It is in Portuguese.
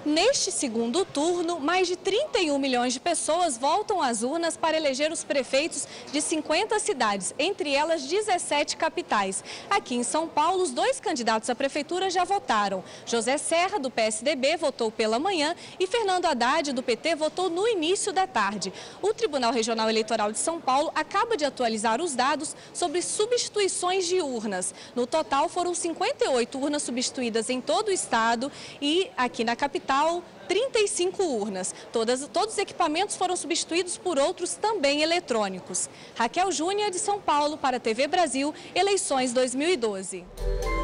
Neste segundo turno, mais de 31 milhões de pessoas voltam às urnas para eleger os prefeitos de 50 cidades, entre elas 17 capitais. Aqui em São Paulo, os dois candidatos à prefeitura já votaram. José Serra, do PSDB, votou pela manhã e Fernando Haddad, do PT, votou no início da tarde. O Tribunal Regional Eleitoral de São Paulo acaba de atualizar os dados sobre substituições de urnas. No total, foram 58 urnas substituídas em todo o estado e aqui na capital, 35 urnas. Todos os equipamentos foram substituídos por outros também eletrônicos. Raquel Júnior, de São Paulo, para a TV Brasil, eleições 2012.